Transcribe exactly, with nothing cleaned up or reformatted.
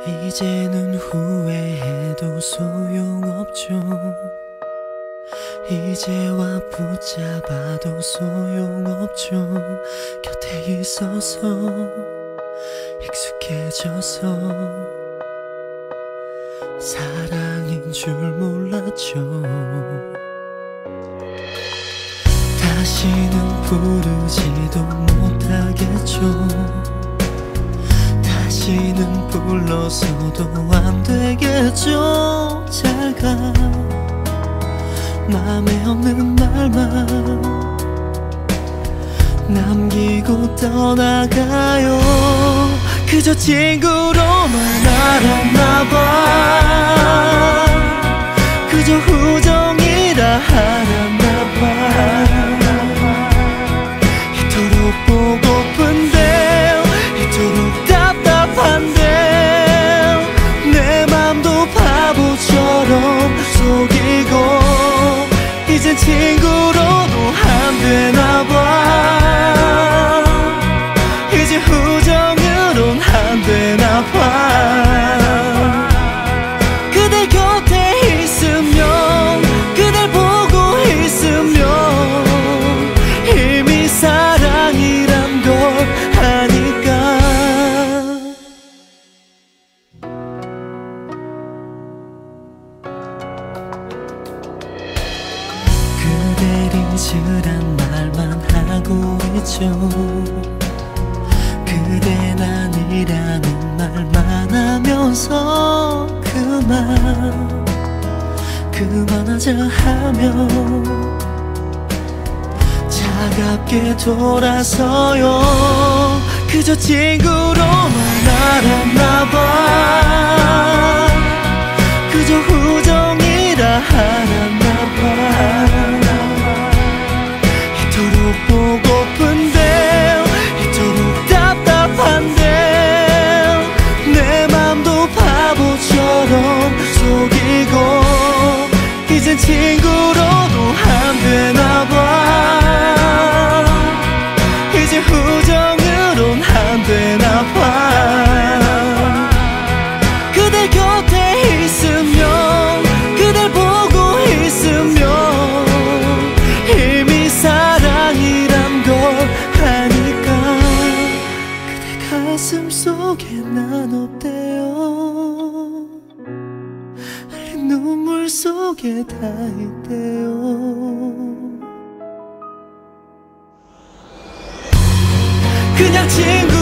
이제는 후회해도 소용없죠. 이제와 붙잡아도 소용없죠. 곁에 있어서 익숙해져서 사랑인 줄 몰랐죠. 다시는 부르지도 못하겠죠. 다시는 불러서도 안 되겠죠. 잘 가 맘에 없는 말만 남기고 떠나가요. 그저 친구로만 알았나봐. 그저 후정이라 알았나봐. 이토록 보고픈데 이토록 답답한데 내 맘도 바보처럼 속이고 이젠 친구로도 안 되나봐. 이제 후정으론 안 되나봐. 그대 곁에 있으면 그댈 보고 있으면 이미 사랑이란 걸 아니까. 그댈 잊으란 말만 하고 있죠. 그댄 아니라는 말만 하면서 그만 그만하자 하며 차갑게 돌아서요. 그저 친구로만 알았나봐. 그저 후정이라 알았나봐. 이토록 보고픈데 이토록 답답한데 내 맘도 바보처럼 속이고 이젠 친구로도 안 되나봐. 이제 후정으론 안 되나봐. 그대 곁에 있으면 그댈 보고 있으면 이미 사랑이란 걸 아니까. 그대 가슴 속에 난 없대요. 눈물 속에 다 있대요. 그냥 친구